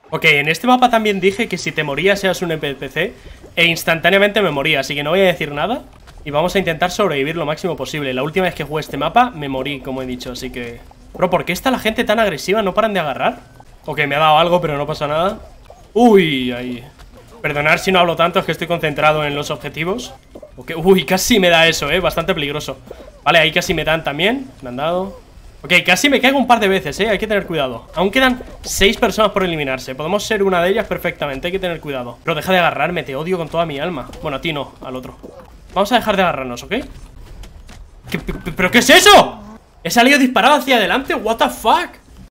Ok, en este mapa también dije que si te morías eras un NPC e instantáneamente me moría, así que no voy a decir nada. Y vamos a intentar sobrevivir lo máximo posible. La última vez que jugué este mapa me morí, como he dicho, así que... Bro, ¿por qué está la gente tan agresiva? ¿No paran de agarrar? Ok, me ha dado algo, pero no pasa nada. Uy, ahí. Perdonad si no hablo tanto, es que estoy concentrado en los objetivos. Okay. Uy, casi me da eso, bastante peligroso. Vale, ahí casi me dan también. Me han dado. Ok, casi me caigo un par de veces, hay que tener cuidado. Aún quedan 6 personas por eliminarse. Podemos ser una de ellas perfectamente, hay que tener cuidado. Pero deja de agarrarme, te odio con toda mi alma. Bueno, a ti no, al otro. Vamos a dejar de agarrarnos, ¿ok? ¿Pero qué es eso? He salido disparado hacia adelante, what the fuck.